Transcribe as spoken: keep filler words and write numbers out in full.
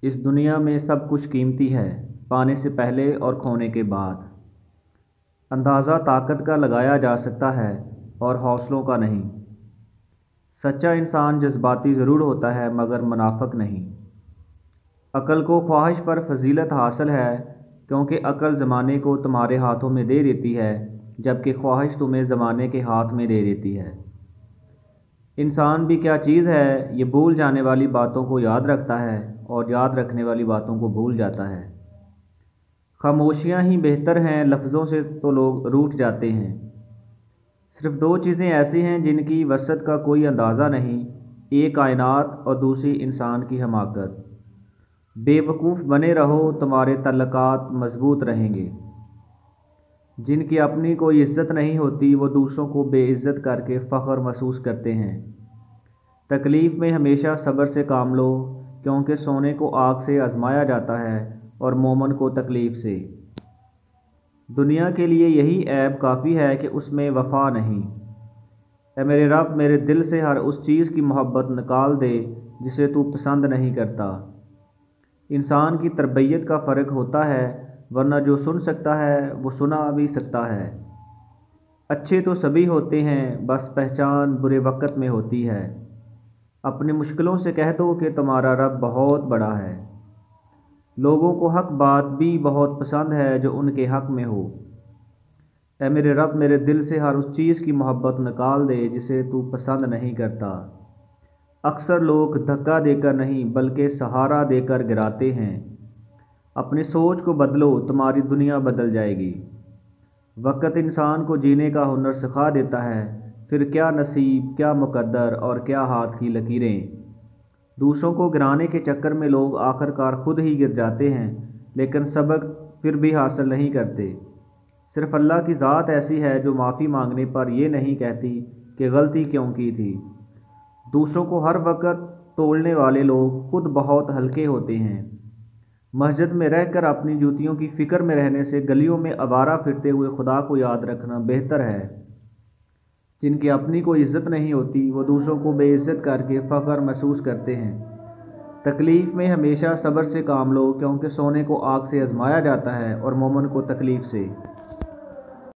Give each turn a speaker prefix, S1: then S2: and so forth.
S1: इस दुनिया में सब कुछ कीमती है, पाने से पहले और खोने के बाद। अंदाज़ा ताकत का लगाया जा सकता है और हौसलों का नहीं। सच्चा इंसान जज्बाती ज़रूर होता है मगर मुनाफिक नहीं। अक्ल को ख्वाहिश पर फजीलत हासिल है, क्योंकि अक्ल ज़माने को तुम्हारे हाथों में दे देती है, जबकि ख्वाहिश तुम्हें ज़माने के हाथ में दे देती है। इंसान भी क्या चीज़ है, ये भूल जाने वाली बातों को याद रखता है और याद रखने वाली बातों को भूल जाता है। खामोशियाँ ही बेहतर हैं, लफ्ज़ों से तो लोग रूठ जाते हैं। सिर्फ दो चीज़ें ऐसी हैं जिनकी वसअत का कोई अंदाज़ा नहीं, एक कायनात और दूसरी इंसान की हमाकत। बेवकूफ़ बने रहो, तुम्हारे तल्लुकात मजबूत रहेंगे। जिनकी अपनी कोई इज़्ज़त नहीं होती, वो दूसरों को बेइज़्ज़त करके फ़ख्र महसूस करते हैं। तकलीफ़ में हमेशा सब्र से काम लो, क्योंकि सोने को आग से आज़माया जाता है और मोमन को तकलीफ़ से। दुनिया के लिए यही ऐब काफ़ी है कि उसमें वफ़ा नहीं। ऐ मेरे रब, मेरे दिल से हर उस चीज़ की मोहब्बत निकाल दे जिसे तू पसंद नहीं करता। इंसान की तरबियत का फ़र्क होता है, वरना जो सुन सकता है वो सुना भी सकता है। अच्छे तो सभी होते हैं, बस पहचान बुरे वक़्त में होती है। अपनी मुश्किलों से कह दो कि तुम्हारा रब बहुत बड़ा है। लोगों को हक बात भी बहुत पसंद है जो उनके हक में हो। ऐ मेरे रब, मेरे दिल से हर उस चीज़ की मोहब्बत निकाल दे जिसे तू पसंद नहीं करता। अक्सर लोग धक्का देकर नहीं बल्कि सहारा देकर गिराते हैं। अपनी सोच को बदलो, तुम्हारी दुनिया बदल जाएगी। वक़्त इंसान को जीने का हुनर सिखा देता है, फिर क्या नसीब, क्या मुकद्दर और क्या हाथ की लकीरें। दूसरों को गिराने के चक्कर में लोग आखिरकार खुद ही गिर जाते हैं, लेकिन सबक फिर भी हासिल नहीं करते। सिर्फ अल्लाह की ज़ात ऐसी है जो माफ़ी मांगने पर यह नहीं कहती कि गलती क्यों की थी। दूसरों को हर वक्त तोड़ने वाले लोग खुद बहुत हल्के होते हैं। मस्जिद में रहकर अपनी जूतियों की फ़िक्र में रहने से गलियों में आवारा फिरते हुए खुदा को याद रखना बेहतर है। जिनकी अपनी कोई इज़्ज़त नहीं होती, वो दूसरों को बेइज्जत करके फ़ख्र महसूस करते हैं। तकलीफ़ में हमेशा सब्र से काम लो, क्योंकि सोने को आग से आज़माया जाता है और मोमन को तकलीफ़ से।